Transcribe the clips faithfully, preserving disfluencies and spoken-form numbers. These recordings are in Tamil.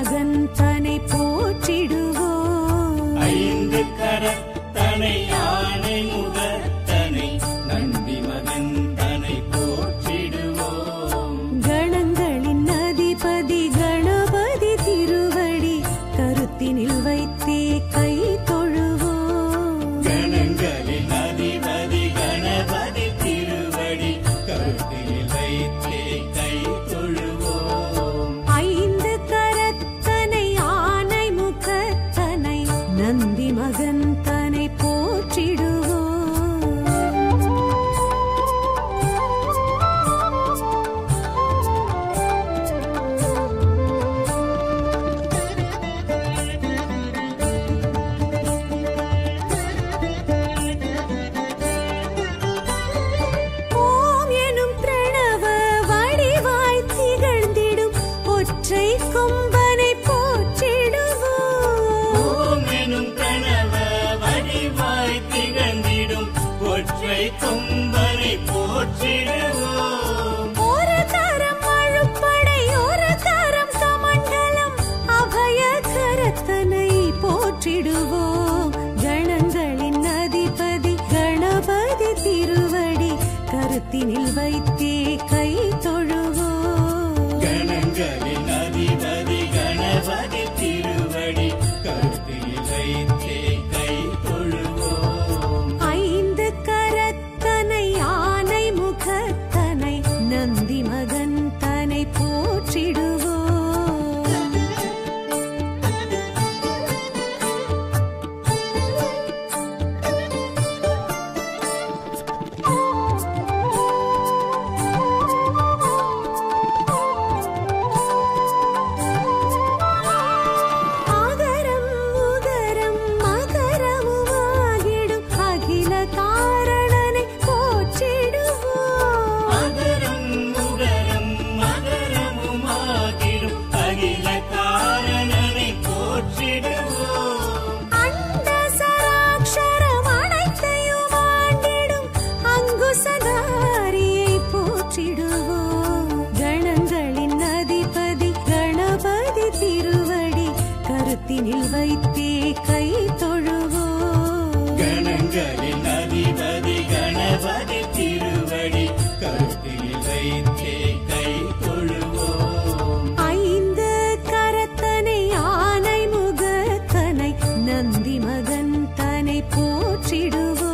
மகன் தனை போற்றிடுவோம். ஐந்து கரத்தனை யானை முகத்தனை நந்தி மகன் தனை போற்றிடுவோம். கணங்களின் அதிபதி கணபதி திருவடி கருத்தினில் வைத்தே கை தொழுவோம். கணங்களின் அதிபதி கணபதி திருவடி கருத்தினில் வைத்தே கை தொழுவோம். ஐந்து கரத்தனை ஆனை முகத்தனை நந்தி மகன் தனை போற்றிடுவோம். ஓம் எனும் பிரணவ வடிவாய் திகழ்ந்திடும் ஒற்றை கொம்பனை போற்றிடுவோம். ஓம் எனும் பிரணவ வடிவாய் திகழ்ந்திடும் ஒற்றை கொம்பனை போற்றிடுவோம். ஒரு கரம் அழுப்படை ஒரு கரம் கமண்டலம் அபய கரத்தனை போற்றிடுவோம். கணங்களின் அதிபதி கணபதி திருவடி கருத்தினில் வைத்தே கை தொழுவோம். கணங்களின் அதிபதி கணபதி திருவடி கருத்தில் வைத்தே கை தொழுவோம். ஐந்து கரத்தனை ஆனை முகத்தனை நந்தி மகன் தனை போற்றிடுவோம். ஆகரம் உகரம் மகரமுமாகிடும் அகில காரணனை போற்றிடுவோம். அகரம் உகரம் மகரமுமாகிடும் அகில காரணனை போற்றிடுவோம். அண்ட சராட்சரம் அனைத்தையும் ஆண்டிடும் அங்குசதாரியை போற்றிடுவோம். கணங்களின் அதிபதி கணபதி திருவடி கருத்தினில் வைத்தே கை தொழுவோம். கணங்களின் அதிபதி கணபதி திருவடி கருத்தில் வைத்தே கை தொழுவோம். ஐந்து கரத்தனை ஆனை முகத்தனை நந்தி மகன் தனை போற்றிடுவோம்.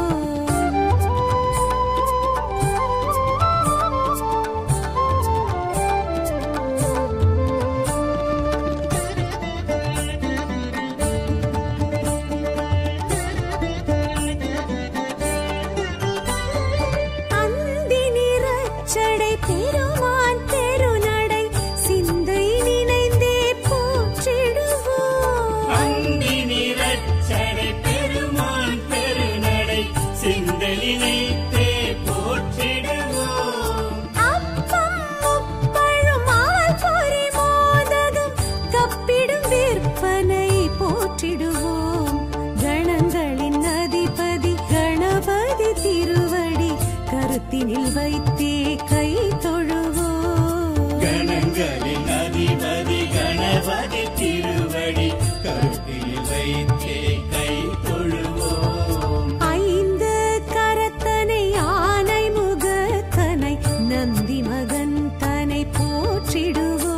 அந்தி நிறச்சடை பெருமான் தெருநடை சிந்தை நினைந்தே போற்றிடுவோம். அந்தி நிறச்சடை பெருமான் பெருநடை சிந்தலினைத்தே போற்றிடுவோம். அப்பம் முப்பழும் அவல் பொரி மோதகம் கப்பிடும் விற்பனை போற்றிடுவோம். கணங்களின் அதிபதி கணபதி திருவடி கருத்தினில் வைத்தே கை தொழுவோம். கணங்களின் அதிபதி கணபதி திருவடி கருத்தில் வைத்தே கை தொழுவோம். ஐந்து கரத்தனை ஆனை முகத்தனை நந்தி மகன் தனை போற்றிடுவோம்.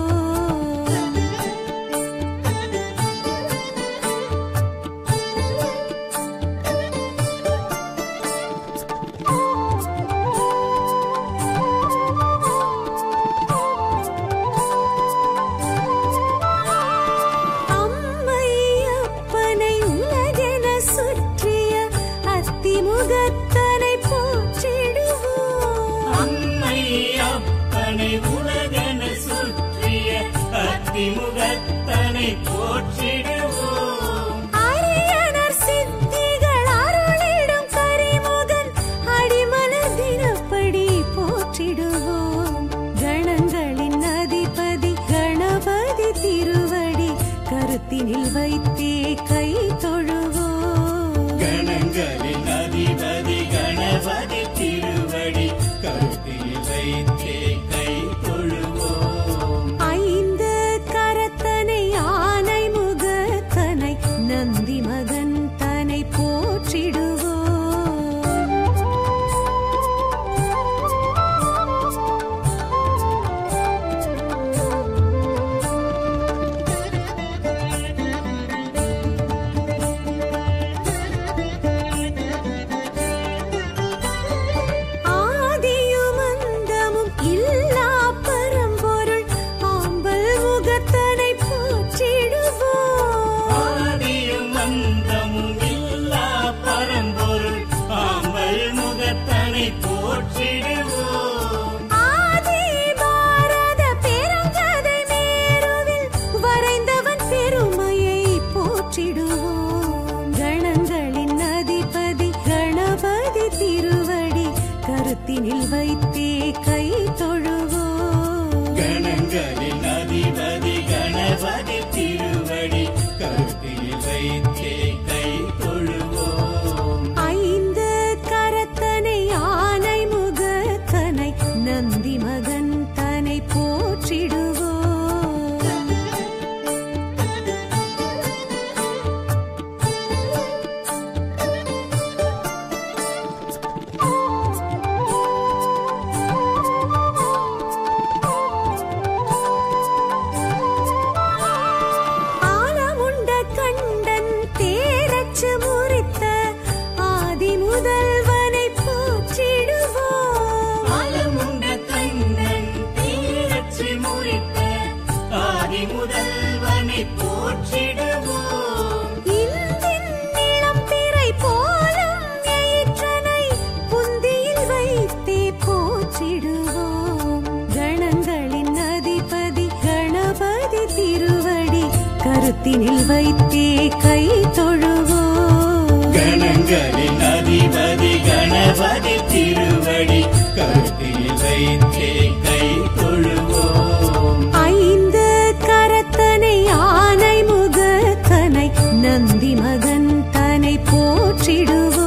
அம்மை அப்பனை உலகென சுற்றிய அத்திமுகத்தனை போற்றிடுவோம். அம்மை அப்பனை உலகன சுற்றிய அத்திமுகத்தனை போற்றிடுவோம். அரியனர் சித்திகள் அருளிடும் கரிமுகன் அடிமலர் தினப்படி போற்றிடுவோம். கணங்களின் அதிபதி கணபதி திருவடி கருத்தினில் வைத்தே கை தொழுவோம். கணங்களின் அதிபதி கணபதி திருவடி கருத்தில் வைத்தே கை தொழுவோம். ஐந்து கரத்தனை கருத்தினில் வைத்தே கை தொழுவோம். கணங்களின் அதிபதி கணபதி திருவடி கருத்தினில் வைத்தே கை தொழுவோம். ஐந்து கரத்தனை ஆனை முகத்தனை நந்தி மகன் தனை போற்றிடுவோம். ஆலமுண்ட கண்டன் தேரச்சு முறித்த ஆதி முதல்வனை போற்றிடுவோம். ஆலமுண்ட கண்ணன் தேரச்சு முறித்த ஆதி முதல்வனை போற்றிடுவோம். இந்தின் நிலம் பிறை போலும் எயிற்றனை புந்தியில் வைத்தே போற்றிடுவோம். கணங்களின் அதிபதி கணபதி திருவடி கருத்தினில் வைத்தே கை தொழுவோம். கணங்களின் அதிபதி கணபதி திருவடி கருத்தினில் வைத்தே கை தொழுவோம். ஐந்து கரத்தனை ஆனை முகத்தனை நந்தி மகன் தனை போற்றிடுவோம்.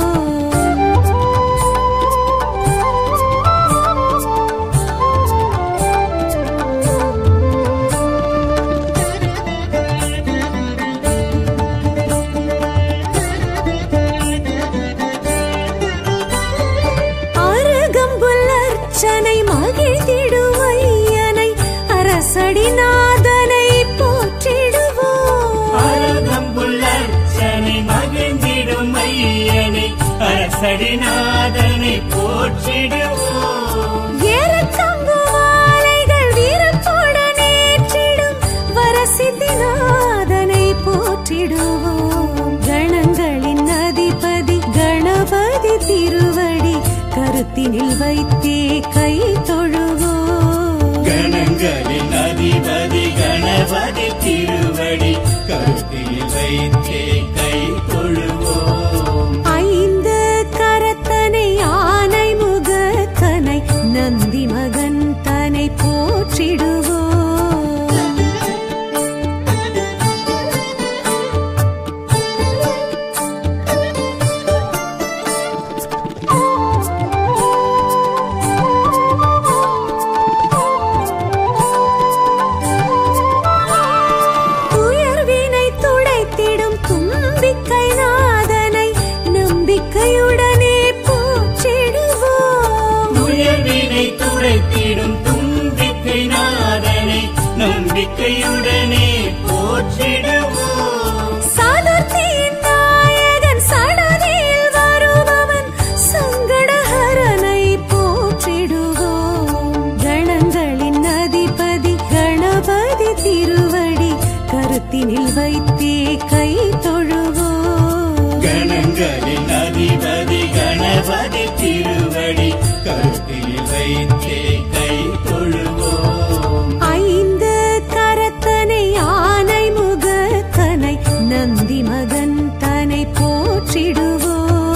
அருகம்புல் அர்ச்சனை மகிழ்ந்திடுவையனை அரசடிநாதனை போற்றிடுவோம். அருகம்புல் அர்ச்சனை மகிழ்ந்திடும் ஐயனை அரசடிநாதனை போற்றிடுவோம். ஏறக்கம்பு மாலைகள் வீரத்துடன் ஏற்றிடும் வரசித்திநாதனை போற்றிடுவோம். கணங்களின் அதிபதி கணபதி திருவடி கருத்தினில் வைத்தே கை தொழுவோம். கணங்களின் அதிபதி கணபதி திருவடி கருத்தினில் வைத்தே கை தொழுவோம். ஐந்து கரத்தனை ஆனை முகத்தனை நந்தி மகன் தனை போற்றிடுவோம். துயர்வினை துடைத்திடும் தும்பிக்கை நாதனை நம்பிக்கையுடனே போற்றிடுவோம். உயர்வினை துடைத்திடும் தும்பிக்கை நாதனை நம்பிக்கையுடனே போற்றிடுவோம். சதுர்த்தியின் நாயகன் சடதியில் வருபவன் சங்கடஹரனை போற்றிடுவோம். கணங்களின் அதிபதி கணபதி திருவடி கருத்தினில் வைத்தே கை தொழுவோம். கணங்களின் அதிபதி கணபதி திருவடி கருத்தினில் வைத்தே கை தொழுவோம். ஐந்து கரத்தனை ஆனை முகத்தனை நந்தி மகன் தனை போற்றிடுவோம்.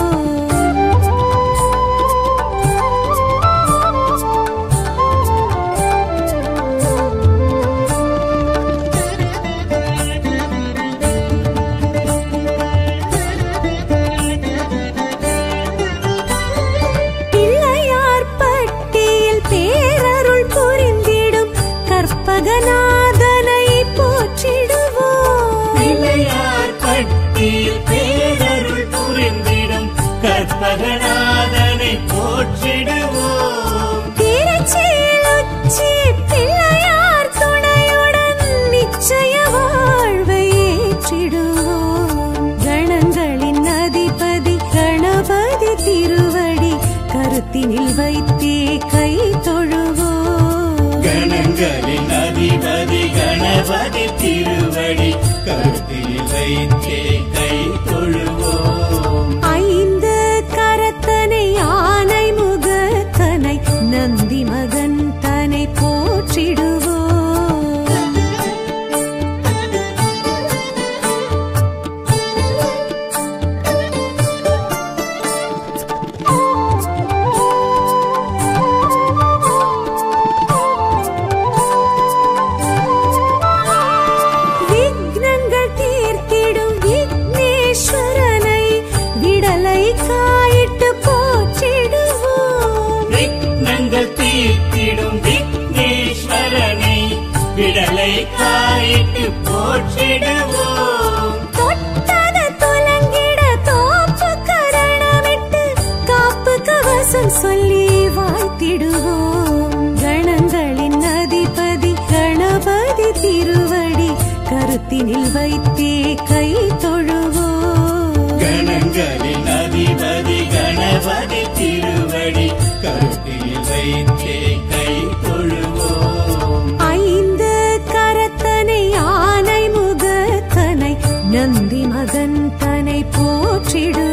பிள்ளையார் பட்டியில் பேரருள் புரிந்திடும் கற்பகநாதனை போற்றிடுவோம். பிள்ளையார் பட்டியில் பேரருள் புரிந்திடும் கற்பகநாதனை போற்றிடுவோம். திருச்சியில் உச்சி பிள்ளையார் துணையுடன் நிச்சய வாழ்வை ஏற்றிடுவோம். கணங்களின் அதிபதி கணபதி திருவடி கருத்தினில் வைத்தே கை தொழுவோம். கணங்களின் அதிபதி கணபதி திருவடி கருத்தினில் வைத்தே கை தொழுவோம். ஐந்து கரத்தனை ஆனை முகத்தனை நந்தி மகன் தனை போற்றிடுவோம். கருத்தினில் வைத்தே கை தொழுவோம். கணங்களின் அதிபதி கணபதி திருவடி கருத்தில் வைத்தே கை தொழுவோம். ஐந்து கரத்தனை ஆனை முகத்தனை நந்தி மகன் தனை போற்றிடு